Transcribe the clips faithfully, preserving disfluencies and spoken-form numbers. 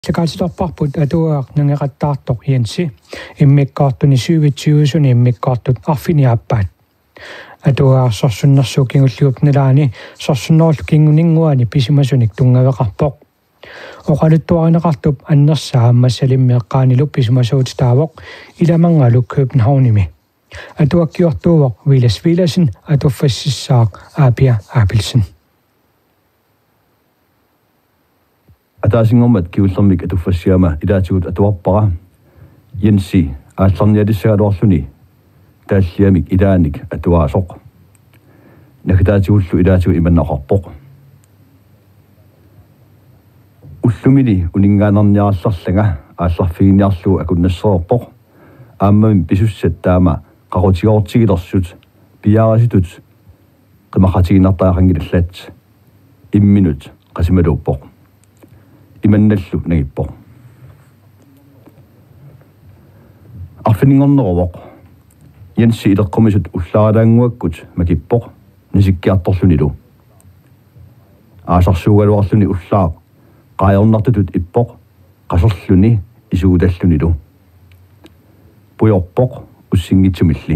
Sikaasitorparput atuaq nangeqattaartoq Jensi immikkaartuni syvtyve immikkaartut arfiniappaat atuaqarsorsunnersuuk kingulluup nalaani sorsunnerlu kinguninguani pisimasunik tungaveqarpoq oqaluttuarineqartup annersaa ammassalimmeeqqaanilup pisimasuut taavoq ilamangaluk Københavnimi atuakkiortuuvoq Vilas Vilasen atuffassissaaq Aapia Aapilsen Ataasinngormat kiullermik atuffassiama ilaatigut atuarpara Jensi aallarnialissaгаluарлүни тааллиамик илааник атуаасоқ накитаатигуллу илаатигу иманнақарпоқ уллумили унингаанерниараллерлага аалларфигиниарлуу акуннассеерпоқ ааммамин писуссат таама қақутигоортигилерсут пиаараситут қимақатигинартаақангилаллаат имминут қасималууппоқ иманналлу нагиппоқ арфинингорнеровоқ Jensi илеққумисут уллааралаангуаккут макиппоқ нисиккиарторлунилу аасарсуугалуарлүни уллаақ qaajornartutut ippoq qasorluni isuutallunilu puyorpoq ussingitsimilli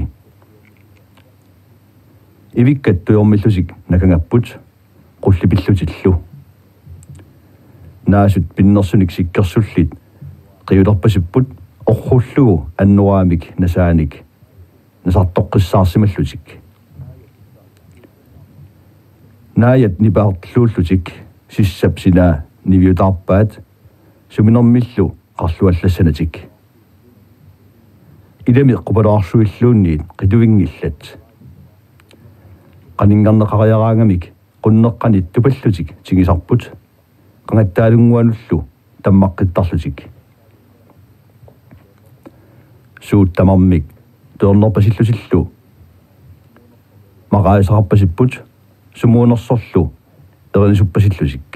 ivikkat tuyormillusik nakangapput qullipillutillu naasut pinnersunik sikkersullit qiulerpasipput orrullugu annuaamik nasaanik nasartoqqissaarsimallutik naayat nipaartluullutik sissap sinaa niviutarpaat suminermillu qarluallassanatik ilami qupalaarsuilluunniit qituvingillat qaningarneqariaraangamik qunneqqanit tupallutik tigisarput qangattaalunguanullu tammaqqittarlutik suuttamarmik tuornerpasillusillu maqaisaqarpasipput sumuunersorlu erinisuppasилlusik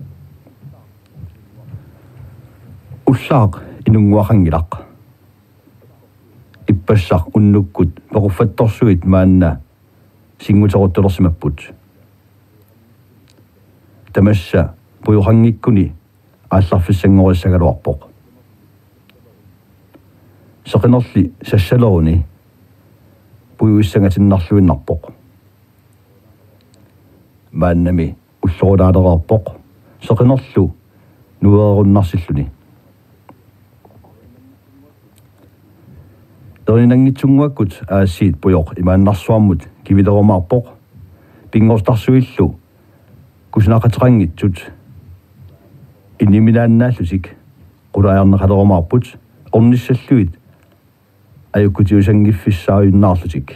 уллаақ инунгуақангилақ иппассақ уннуккут пеқуффатторсуит маанна сингутеруттулерсимаппут тамасса пуйоқангиккуни аалларфиссангориссагалуарпоқ сеқинерли сассалеруни пуйуиссангатиннарлуиннарпоқ мааннами уллорулаалераарпоқ сеқинерлу нуереруннарсиллуни эринангитсунгуаккут аассиит пуйоқ имааннарсуармут кивилерумаарпоқ пингорстарсуиллу кусинақатеқангитсут инимилааннааллусик қулаярнеқалерумаарпут орниссаллуит аюккутиусангиффиссааюннаарлутик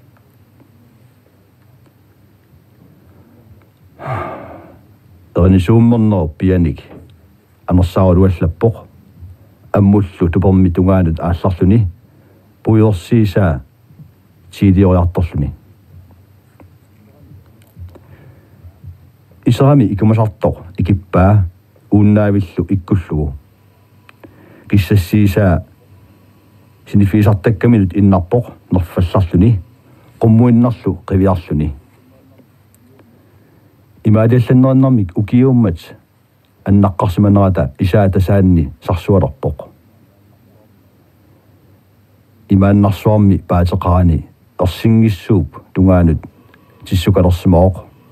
эрнисууммернер пианик анерсаарулуаллаппоқ аммуллу тупермитунгаанут аалларлуни пуйорсииса тиилиориарторлуни исерами икумасартоқ икиппаа ууннаавиллу иккуллугу киссассииса синифисартаккаминут иннарпоқ нерфалларлуни қуммуиннарлу қивиарлуни имаалиалланнериннэрмик укиууммат аннаққарсиманерата исаатасаанни сарсуалерпоқ имааннарсуарми паатеқарани ерсингиссууп тунгаанут тиссукалерсимаоқ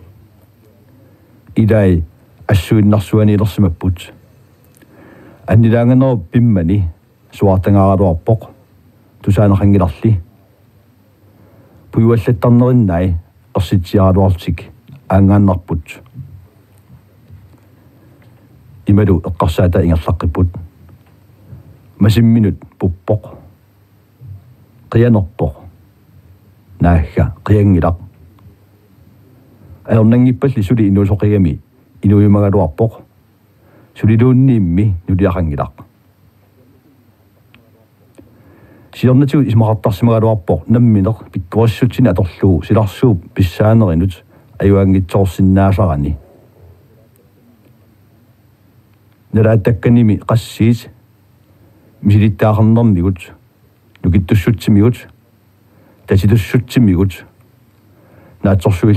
илай ассуиннарсуанилерсимаппут аннилаанганеру пиммани суартангааралуарпоқ тусаанеқангиларли пуйуаллаттарнериннай ерситсиаралуартик аангааннарпут ималу эққарсаата ингерлаққиппут масимминут пуппоқ қиянерпоқ наахга қиянгилақ аернангиппалли сули инуусоқигами инуйумагалуарпоқ сулилуунниимми нулиақангилақ сиорнатигу исмақартарсимагалуарпоқ намминеқ пиккуассутсини аторлуу силарсууп писсаанеринут аюангитсоорсиннаасарани нэлааттакканими qassiit мисилиттаақарнэрмигут нукиттуссутсимигут татилуссутсимигут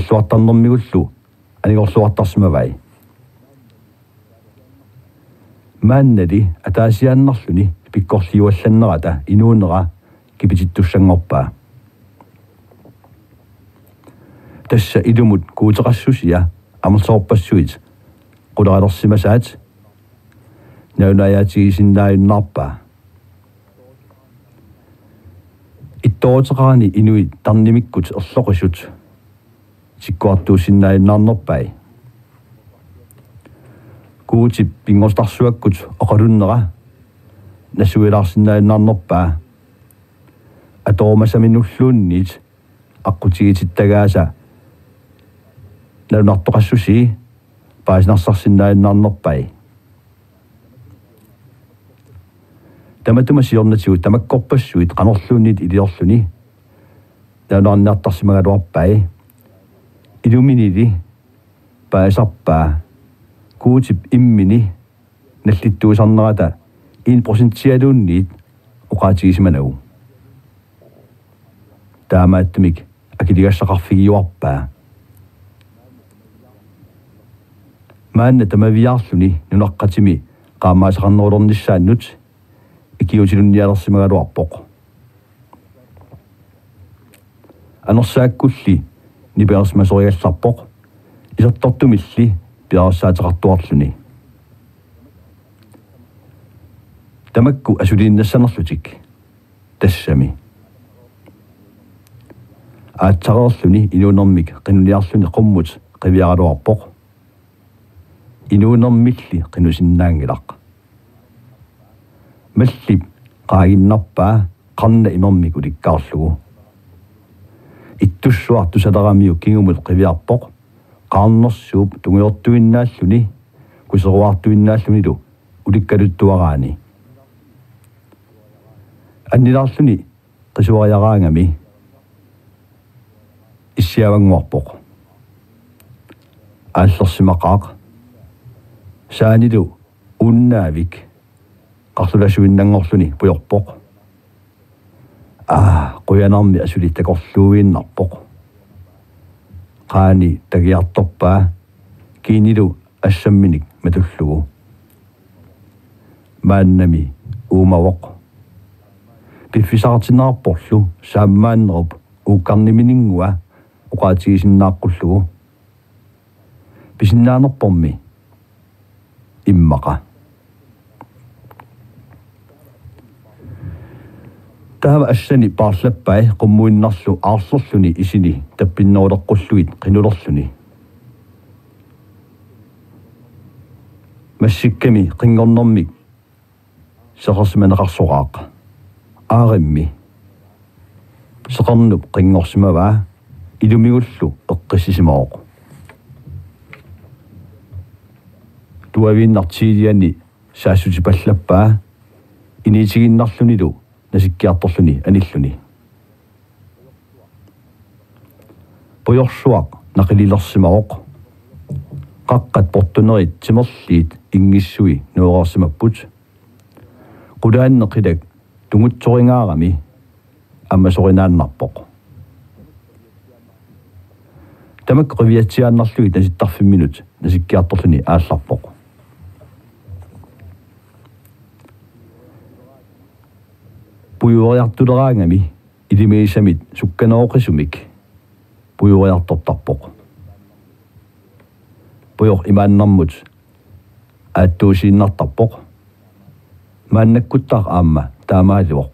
наатсорсуиллуартарнэрмигуллу анигорлуартарсимавай maannali ataasiaannarluni pikkorliuallannerata inuunera kipitittussangorpaa tassa idumut kuuteqassusia amersoorpassuit qulalersimasaat naunayaatigisinnaayunnarpaa ittooteqarani inuit tarnimikkut erloqisut sikkuartuusinnaayunnarnerpai kuutip pingortarsuakkut oqalunnera nasuilaarsinnaayunnarnerpaa atoomasaminulluunniit aqutigitittagaasa naunartoqassusi paasinarsarsinnaayunnarnerpai tamatuma-siornatigut tamakkorpassuit qanorluunniit iliorluni naunarniartarsimagaluarpai iluminili paasarpaa kuutip immini nallittuusarnerata one percent oqaatigisimanagu taamaattumik akiligassaqarfigiuarpaa maanna tamaviaarluni nunaqqatimi qaammaasaqarnerulornissaannut ikiutilunnialersimagaluarpoq anersaakkulli nipeersmasoriallarpoq isertortumilli piarassaateqartuarluni tamakku asuliinnassanerlutik tassami aatsaqerluni inuunermik qinuniarluni qummut qiviaraluarpoq inuunermilli qinusinnaangilaq mallip qaaginnarpaa qarna imermik ulikkaarlugu ittussuartusaleramiu kingumut qiviarpoq qaarnersuup tungiortuinnaalluni kuseruartuinnaallunilu ulikkaluttuaraani annilaarluni qisuariaraangami issiavanguarpoq aallersimaqaaq saanilu unnaavik qarlulasuinnangorluni pujorpoq ah quyanarmi asulittakorluuinnarpoq qaani tagiartorpaa kiinilu assamminik matullugu maannami uumavoq piffisaqartinarporlu saammaannerup uukkarniminingua uqaatigisinnaaqullugu pisinnaanerpormi immaqa taava assani paarlappai qummuinnarlu aarlerluni isini tappinneruleqqulluit qinulerluni massikkami qingornermik seqersimaneqarsoqaaq aarimmi seqernup qingorsimavaa ilumigullu eqqissisimaoq tuaviinnartiiliani saassutipallappa iniitiginnarlunilu nasikkiartorluni anilluni pujorsuaq naqililersimaoq qaqqat portunerit timerliit ingissui nuoqarsimapput qulaanneqilak tungutsoringaarami аммасорinaannarpoq тамак qiviatsiaannarluit nasittarfimminut nasikkiartorluni аалларpoq pujuriartuleraangami ilimiisamit sukkanooqisumik pujuriartortarpoq pujor imaannarmut aattuusiinnartarpoq maannakkuttaaq aamma taamaalivoq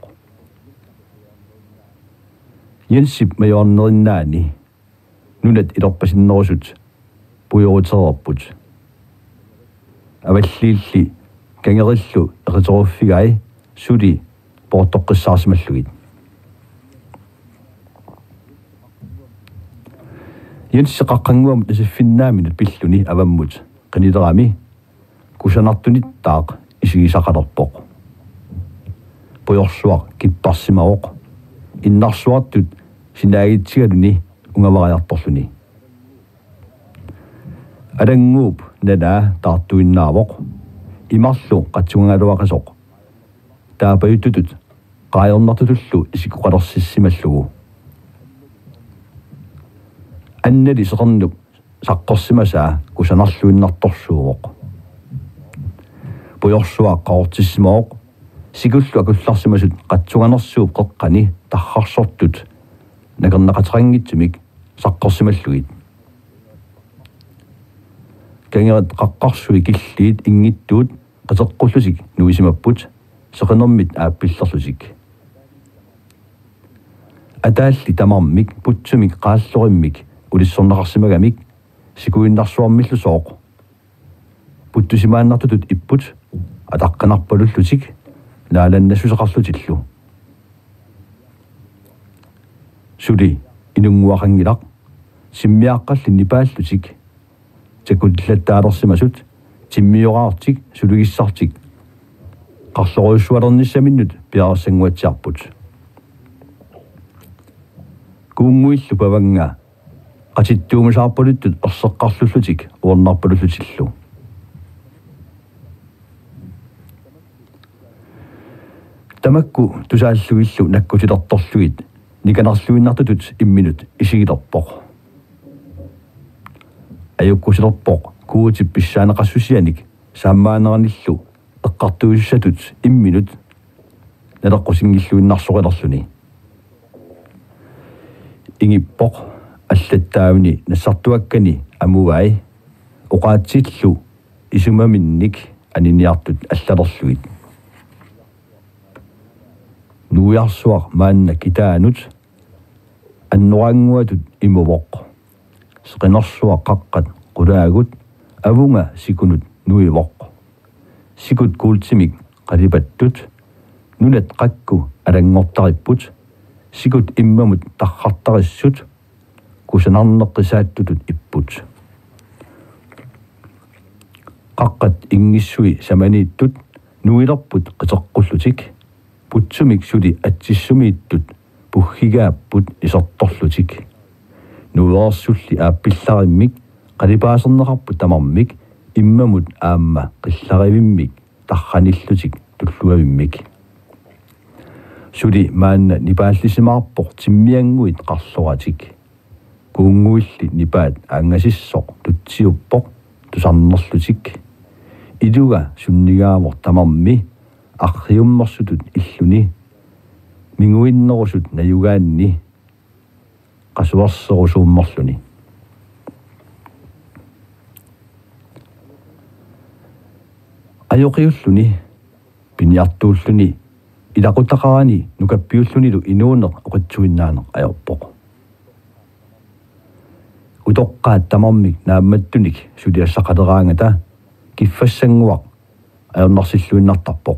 Jensip majornerinnaani nunat ilorpasinnerusut pujurutererput avallliilli kangerillu eqiteruffigai suli portoqqissaarsimallugit Jens qaqqanguam tasiffinnaaminu pilluni avammut qinilerami kusanartunittaaq isigisaqalerpoq pujorsuaq kipparsimaoq innarsuartut sinaagitsigaluni ungavariartorluni alanguup nanaa taartuinnaavoq imarlu qatsugangaluaqasoq taapayututut qaajornartutullu isikkuqalersissimallugu annali seqernup saqqorsimasaa kusanarluinnartorsuuvoq pujorsuaqqaortissimoq sikullu akullarsimasut qatsuganersuup qeqqani tarrarsortut nakernaqaterangitsumik saqqorsimalluit kengeret qaqqarsui killiit ingittuut qateqqullusik nuisimapput seqenermit aappillerlusik ataalli tamarmik putsumik qaallorimmik ulissornaqarsimagamik sikuinnarsuarmillusooq puttusimaannartutut ipput ataqqanarpalullutik naalannassuseqarlutillu suli inunguaqangilaq simmiaqqalli nipaallutik takullattaalersimasut timmiorаарtik sulugissartik qarloruussualernissaminut piarassanguatsiarput kuunguillu pavanga qatittuumisaarpaluttut erseqqarlullutik uornarpalullutillu tamakku tusaalluillu nakkutilertorluit nikanarluinnartutut imminut isigilerpoq ajukkusilerpoq kuutippissaanaqassusianik saammaanernillu eqqartuussatut imminut naleqqusingilluinnarsoqelerluni ingippoq аллаттаавни нассартуаккани амуай оqaatsилlu исумаминник аниниартут аллалерлуит нуиарсуар маанна китаанут аннорангуатут имувоq сеқинерсуа қаққат қулаагут авунга сикунут нуивоq сикут куултимик қалипаттут нунат қакку алангортариппут сикут иммамут тархартариссут кусанарнеққисааттутут иппут қаққат ингиссуи саманииттут нуилерпут қитеққуллутик путсумик сули атсиссумииттут пуххигааппут исерторлутик нуерсулли ааппиллариммик қалипаасернеқарпут тамармик иммамут аама қилларивиммик тарханиллутик туллуавиммик сули маанна нипааллисимаарпоқ тиммиангуит қарлоратик kuunguilli nipaat aangасиссоq tutsiuppoq tusarnerlutик iluga sunnigaavor tamarmi arriummersutut illuni minguinnerusut nayugaanni qasuarserusuummerluni ajoqiulluni piniartuulluni ilaqutaqarani nukappiullunilu inuuneq oqitsuinnaaneq ajorpoq utoqqaat tamarmik naammattunik suliassaqaleraangata kiffassанguaq ajornarsilluinnartarpoq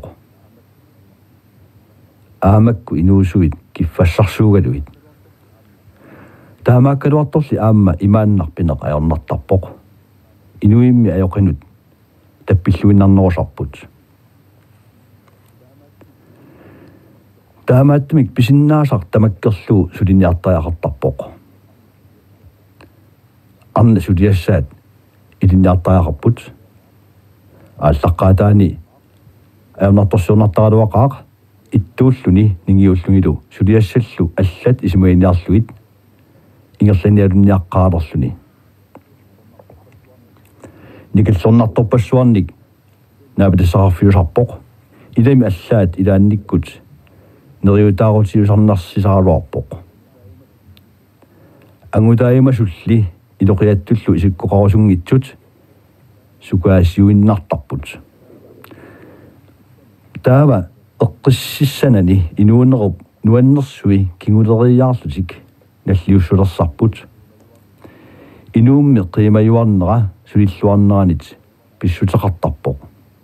ааmakku inuusuit kiffassarsuugaluit taamaakkaluartorli aamma imaannarpineq ajornartarpoq inuimmi ajoqinut tappilluinnarnerusarput taamaattumik pisinnaasaq tamakkerluu suliniartariaqartarpoq arna suliassaat ilinniartariaqarput ааllaqqaataani ajornartorsuurnartaraluaqaaq ittuulluni ningiullugilu suliassallu allat isimainiarluit ingerlanialunniaqqaalerluni nikillornartorpassuarnik naapatissaqarfiusarpoq ilami allaat ilaannikkut neriutaaruutiusarnarsisaaruarpoq angutaayimasulli iloqiattullu isikkoqarusunngitsut sukaasiuinnartarput taava eqqississanani inuunnerup nuannersui kinguleriaarlutik nalliussulersarput inuummi qiimayuarnera sulilluarneranit pissuteqartarpoq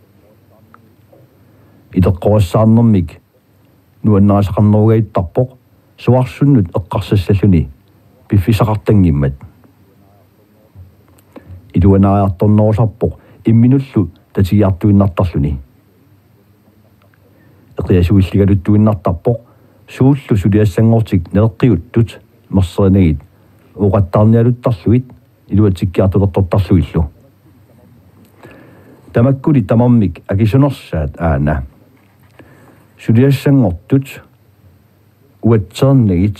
iteqqorassаарnermik nuannerasaqarnerugaittarpoq suarsunnut eqqarsassalluni piffisaqartangimmat iluanaariartornerusarpoq imminullu tatigiartuinnartarluni eqiasuilligaluttuinnartarpoq suullu suliassangortik neleqqiuttut merserenagit uqattarnialuttarluit iluatikkiartulertortarluillu tamakkuli tamarmik akisunersaat aana suliassangortut uatseernagit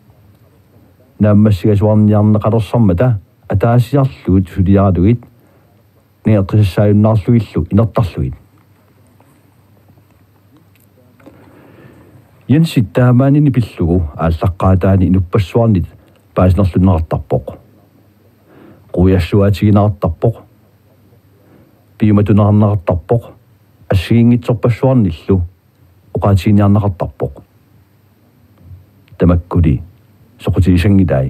naammassigasуарниарнеқалерсармата атаасиарлуит сулиаалуит неэққиссааюннаарлуиллу инертарлуит Jensi taamaanini pillugu аассаққаатаани инуппассуарнит паасинерлуннеқартарпоқ қуяссуатигинеқартарпоқ пиуматунеқарнеқартарпоқ ассигингитсорпассуарниллу оқаатигиниарнеқартарпоқ тамаккули соқутигисангитай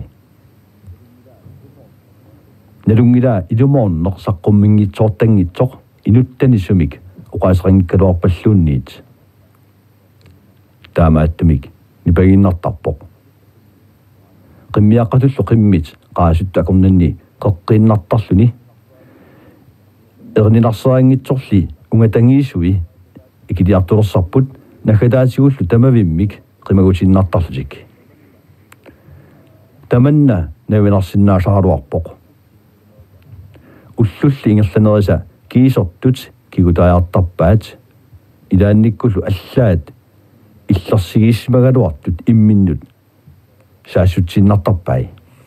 налунгила илумоорнеқ саққуммингитсоортангитсоқ инуттани сумик оқаасеқангиккалуарпаллуунниит таамааттумик нипагиннартарпоқ qimmiaqatullu qimmit qaasuttakurnanni qeqqinnartarluni erninarserangitsorli ungatangiisui ikiliartulersarput nakataatsigullu tamavimmik qimagutinnartarlutik tamanna navinarsinnaasaaruarpoq ullulli ingerlanerisa kiisertut kigutaajartarpaat ilaannikkullu allaat иллерсигиссимагалуартут имминнут саассутсиннартарпай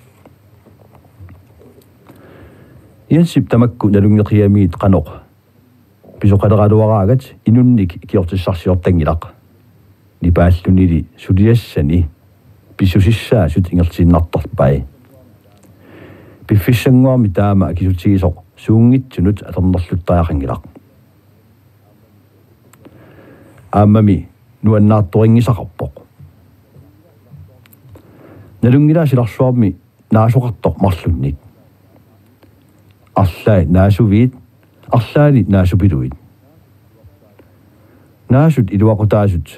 янсип тамакку налунгеқиамиит қаноқ писоқалералуараагат инунник киортиссарсиортангилақ нипааллунили сулиассани писусиссаасут ингертиннартарпай пиффиссангуарми таама кисутигисоқ суунгитсунут атернерлуттаақангилақ аамами нуаннаатторингисақарпоқ налунгилаасиларсуарми наасоқартоқ марлунник арлаа наасувиит арлаали наасупилуит наасут илуақутаасут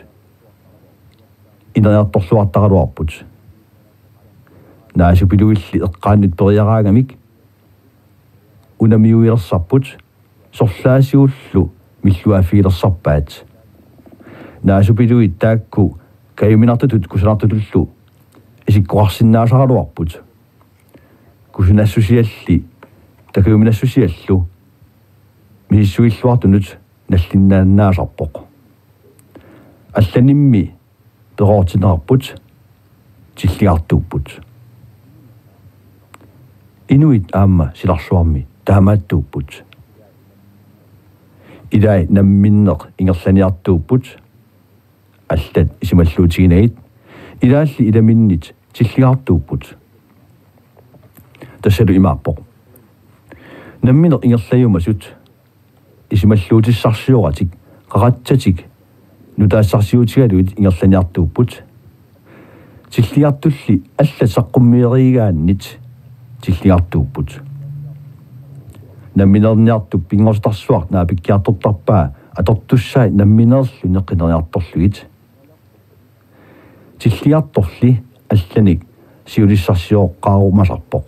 инернерторлуартақалуарпут наасупилуилли эққааннут периараагамик унамиуилерсарпут сорлаасиуллу миллуаффиилерсарпаат наасупилуит таакку каюминартутут кусанартутуллу исиккуарсиннаасаралуарпут кусунассусиалли такаюминассусиаллу мииссуиллуартунут наллиннааннаасарпоқ алланимми пероортинерарпут тиллиартууппут инуит аама силарсуарми таамааттууппут илай намминнеқ ингерланиартууппут аллат исималлуутигинаит илаалли иламиннит тиллиартууппут тассалу имааппоқ намминеқ ингерлаюмасут исималлуутиссарсиоратик қақатсатик нутаассарсиутигалуит ингерланиартууппут тиллиартулли алла саққуммиеригааннит тиллиартууппут намминерниартуп пингорстарсуар наапиккиартортарпаа атортуссаи намминерлу неққинериарторлугит тиллиарторли алланик сиулиссарсиоққаарумасарпоқ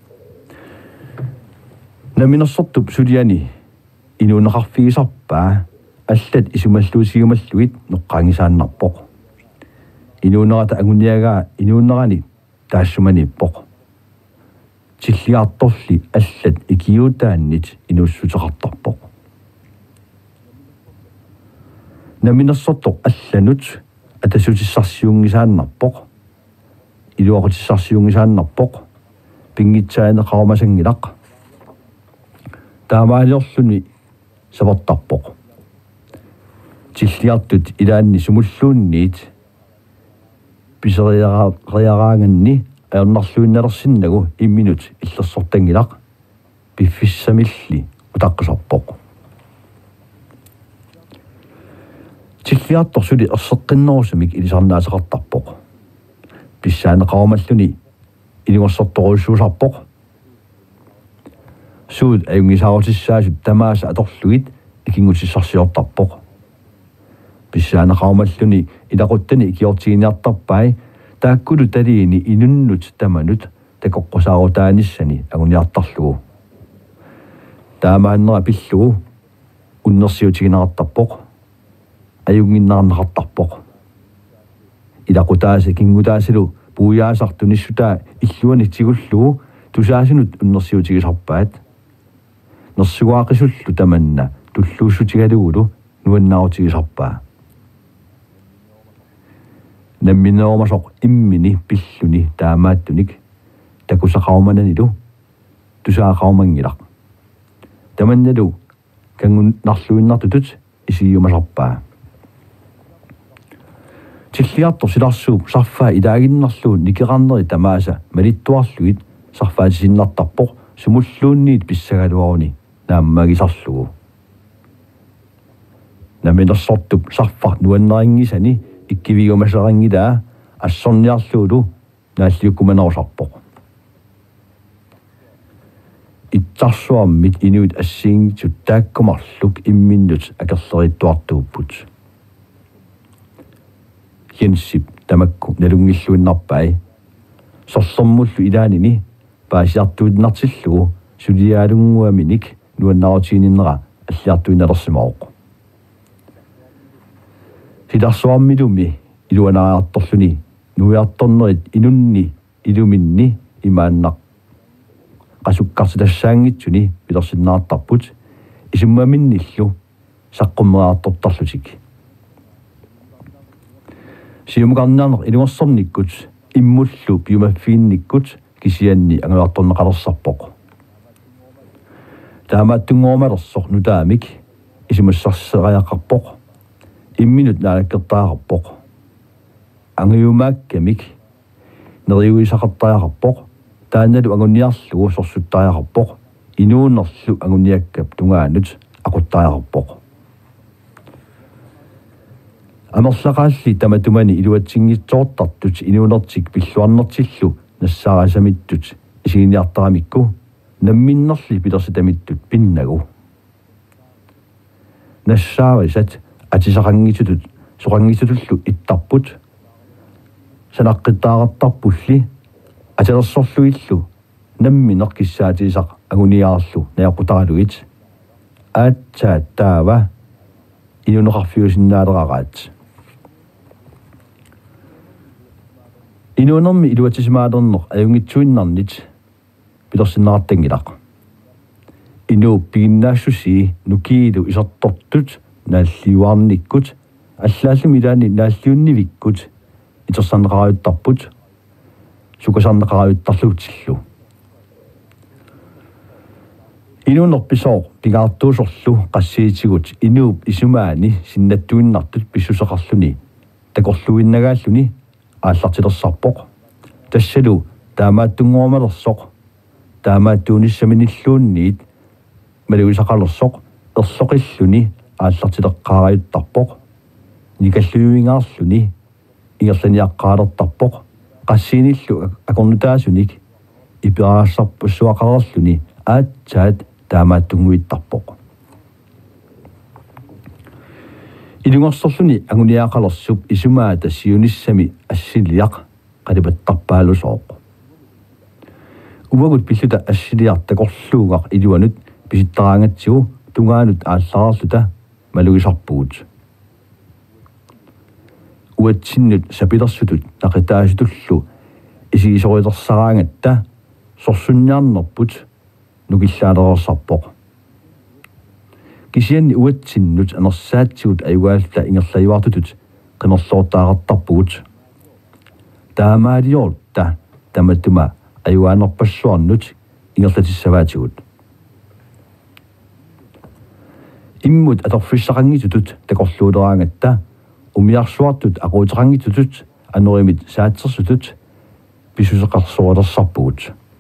намминерсортуп сулиани инуунеқарфигисарпаа аллат исумаллуусигумаллуит ноққаангисааннарпоқ инуунерата агуниагаа инуунерани таассуманиппоқ тиллиарторли аллат икиутааннит инуссутеқартарпоқ намминерсортоқ алланут атасутиссарсиунгисааннарпоқ илуақутиссарсиунгисааннарпоқ пингитсаанеқарумасангилақ таамаалиорлуни савертарпоқ тиллиартут илаанни сумуллуунниит писериараанганни аернарлуинналерсиннагу имминут иллерсортангилақ пиффиссамилли утаққисарпоқ тиллиарторсули ерсеққиннерусумик илисарнаасеқартарпоқ писсаанеқарумаллуни илунгерсорторуссуусарпоқ суут аюнгисаарутиссаасут тамааса аторлугит икингутиссарсиортарпоқ писсаанеқарумаллуни илақуттани икиортигиниартарпай тааккулу талиини инуннут таманут такоққусаарутааниссани агуниартарлугу таамааннера пиллугу уннерсиутигинеқартарпоқ аюнгиннаарнеқартарпоқ илақутааси кингутаасилу пуяасартуниссутаа иллуани тигуллугу тусаасинут уннерсиутигисарпаат нерсуаақисуллу таманна туллууссутигалугулу нуаннаарутигисарпаа намминеормасоқ иммини пиллуни таамааттуник такусақарумананилу тусаақарумангилақ таманналу кангун нарлуиннартутут исигиумасарпаа аллиартор силарсууп сарфаа илаагиннарлуу никеқарнери тамааса малиттуарлугит сарфаатисиннартарпоқ сумуллуунниит писсагалуаруни нааммагисарлугу наминерсортуп сарфар нуаннерингисани иккивигумасерангилаа ассорниарлуулу нааллиуккуманерусарпоқ иттарсуармит инуит ассиингитсут тааккумарлук имминнут акерлеритуартууппут хенсип тамакку налунгиллуиннарпай сорлэрмуллу илаанини паасиартуутнартиллугу сулиаалунгуаминик нуаннарутиининнера аллиартуинналерсимаоқ силарсуармилуми илуанариарторлуни нуиарторнерит инунни илуминни имааннақ qasukkarsilassaaangitsuni pilersinnaartarput isummaminillu saqqummeраартортарлутик сиумугарнаарнер илуерсорниккут иммуллу пиумаффиинниккут кисианни ангуарторнеқалерсарпоқ таамааттунгоормалерсор нутаамик исумассарсериақарпоқ имминут наалаккертаарпоқ ангиумааккамик нериуисақартариақарпоқ таанналу агунниарлугу сорсуттариақарпоқ инууннерлу агунниаккап тунгаанут ақуттариақарпоқ амерлақаалли таматумани илуатсингитсоортартут инуунертик пиллуарнертиллу нассаарасамиттут исигиниартарамикку намминнерли пилерситамиттут пиннагу нассаарисат атисақангитутут соқангитутуллу иттарпут санаққиттааратарпулли аталерсорлуиллу намминер киссаатисақ агуниаарлу наақутаралуит аатсаат таава инунеқарфиусиннаалерараат инунерми илуатисимаалернер аюнгитсуиннарнит пилерсиннаартангилақ инуу пигиннаассуси нукиилу исертортут нааллиуарниккут аллааллуми илаани нааллиуннивиккут итерсаннеқариуттарпут сукасарнеқариуттарлуутиллу инуунерписоо пигаартуусорлу qassiitигут инууп исумаани синнаттуиннартут писсусеқарлуни такорлуиннагааллуни ааллартилерсарпоқ тассалу таамааттунгоормалерсоқ таамааттуунissаминиллуунниит малуисақалерсоқ ерлоқиллуни ааллартилеққаариуттарпоқ никаллуюингаарлуни ингерланиаққаалертарпоқ qassiinillu akornutaasunik ipiraassarpussuaqarerluni aatsaat taamaattunguittarpoq ilungersorluni anguniaqalersup isumaata siunissami assiliaq qalipattarpaalusooq uvagut pilluta assiliartakorluugaq iluanut pisittaraangatsigu tungaanut aallararluta malugisarpugut уатсиннут сапилерсутут нақитаасутуллу исигисоритерсараангатта сорсунниарнерпут нукиллаалерерсарпоқ кисианни уатсиннут анерсаатсигут аюгаалта ингерлаюартутут қинерлоортаагартарпугут таамаалиорта таматтума аюгаанерпассуарнут ингерлатиссаваатигут иммут аторфиссақангитутут такорлуулераангатта умиарсуартут aquuteqangitutut анеримит саатсерсутут писусеқарсуалерсарпугут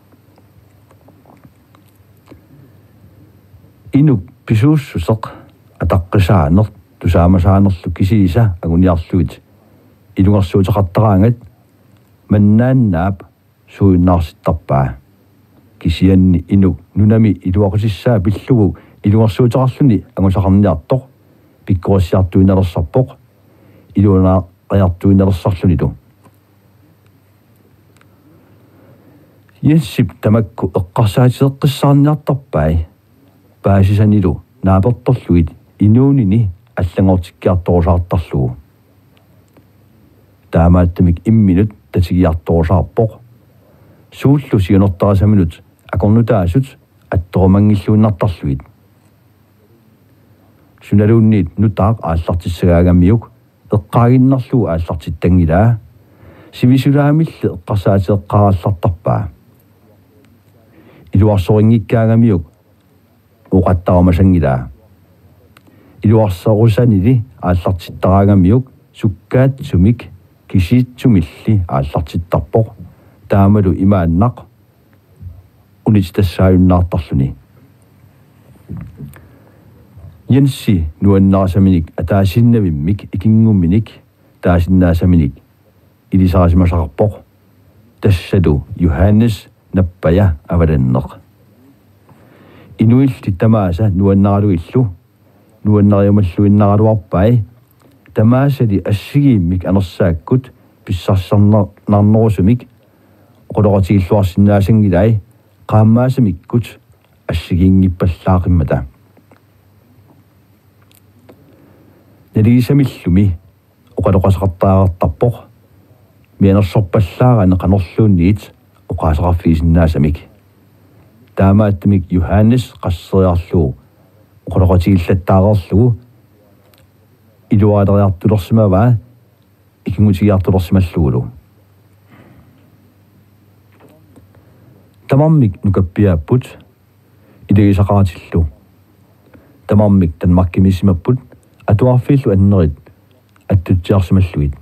ину писууссусеқ атаққисаанер тусаамасаанерлу кисииса агуниарлуит илунгерсуутеқартараангат маннааннаап суиннаарситтарпаа кисианни ину нунами илуақусиссаа пиллугу илунгерсуутеқарлуни агусақарниартоқ пиккуассиартуиналерсарпоқ илуна qajartuinnerissarlunilu yensip tamakku eqqarsaatiseqqissarniartarpai paasisanilu naapertorluit inuunini аллангортиккиарторусаартарлугу таамааттамик имминут татигиарторусаарпоқ сууллу сигинертарасаминут акорнутаасут атторумангиллуиннартарлуит суналуунниит нутаақ ааллартиссагаагаммиук эққаагиннарлугу ааллартиттангилаа сивисулаамилли эққарсаатиеққараллартарпаа илуарсорингиккаагамиук уқаттарамасангилаа илуарсарусанили ааллартиттараагамиук суккаатсумик кисиитсумилли ааллартиттарпоқ таамалу имааннақ унитассааюннаартарлуни Jensi nuannaasaminik ataasinnavimik ikingumminik taasinnaasamminik ilisaasimasaqarpoq tassatu Johannes nappaya avalanneq inuilli tamaasa nuannaraluillu nuannariumalluinnaraluarpai tamaasali assigiimmik anersaakkut pissarsanarnerusumik qoloqatigilluarsinnaasangilai qaammaasamikkut assigiinngippallaaqimata naligisamillumi oqaloqasaqartaaqartarpoq mianersorpallaarane qanerluunniit oqaasaqarfiisinaasamik taamaattumik Johannes qasseriarluu oqaloqatigillataareerlugu iluaaleriartulersimavaa ikingutigiartulersimallugulu tamarmik nukappiaapput ilagisaqaratillu tamarmik tanmarkimisimapput atuarfiillu annerit attutiarsimalluit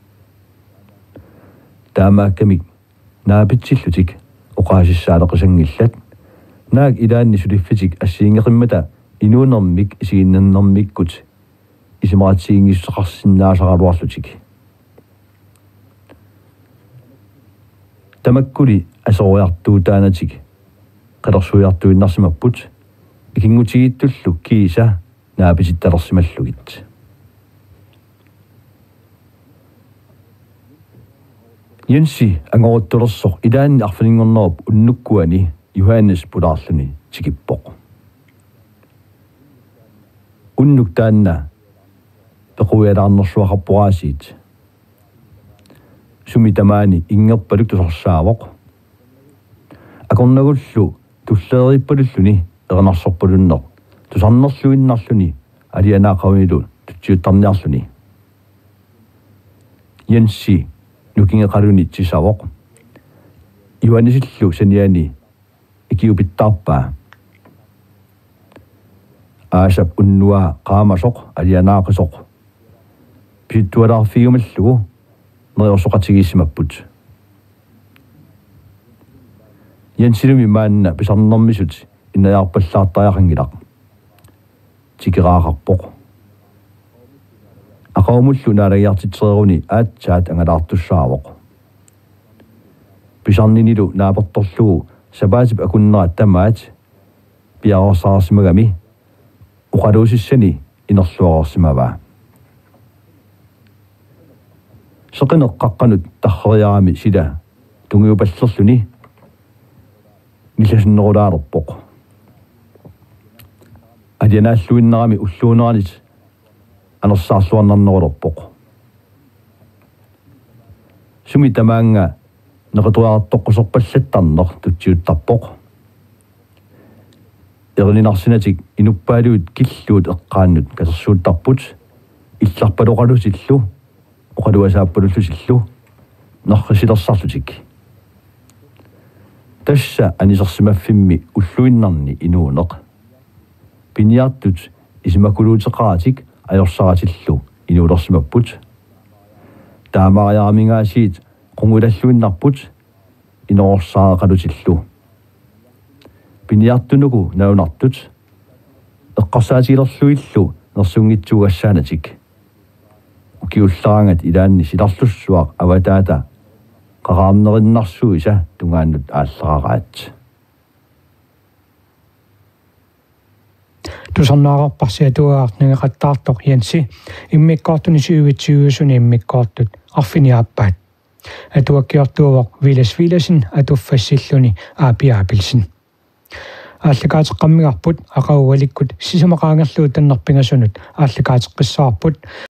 taamaakkamik naapitsillutik oqaasissaaleqisangillat naak ilaanni suliffitik assiingeqimmata inuunermik isiginnannermikkut isimaratsiingisseqarsinnaasaqaluarlutik tamakkuli asoriartuutaanatik qalersuiartuinnarsimapput ikingutigittullu kiisa naapitittalersimallugit Jensi angoruttulersoq ilaanni arfalinngornerup unnukkuani Johannes pulaarluni tikippoq unnuk taanna pequialaarnersuaqarporaasiit sumi tamaani ingerpaluk tusorsaavoq akornagullu tulleerippalullu erenarsorpalunneq tusarnerluinnarluni alianaaqawilu tutsiuttarniarluni Jensi nukingeqaluni tisavoq Johannesillu saniani ikiupittarpaa aasap unnua qaamasoq alianaaqisoq pittualaarfigumallugu neriorsoqatigiissimapput Jensilumi maanna pisarnermisut innajaarpallaartariaqangilaq tikeraaqarpoq aqaumullu naalagiartitsereruni aatsaat angalaartussaavoq pisarninilu naapertorlugu sabaatip akunneraat tamaat piaorsaarsimagami uqaluusissani inerluarersimavaa seqineqqaqqanut tarreriarami sila tungiupallerluni nillasunnerulaalerpoq alianaalluinnerami ulluuneranit anersaarluarnarnerulerpoq sumi tamaanga neqatuaartoqquserpallattarner tutsiuttarpoq erlinarsiнаtik inuppaaluut killuut eqqaannut kasersuuttarput illarpaloqalusillu oqaluasaappalusillu nerrisilersarlutik tassa anisersimaffimmi ulluinnarni inuuneq piniartut isimakuluuteqaratik ajorsaраtillu inuulersimapput taamariaramingaasiit qungulalluinnarput inororsaaqalutillu piniartunugu naunartut eqqarsaatigilerluillu nersungitsuugassaanatik ukiullarangat ilaanni silarlussuaq avataata qaqaarnerinnarsuisa tungaannut aalleraraat tusarnaaqarparsiatuaarningaqattaartoq Jensi immikkoortuni syuvitsyuusuni immikkoortut arfiniaappaat atuakkiortuuvoq Viles Vilesin atuffassilluni aapiaapilsin ааллакаатеққаммигарпут ақауаликкут сисамақаангерлуу таннерпинgasунут ааллакаатеққиссаарпут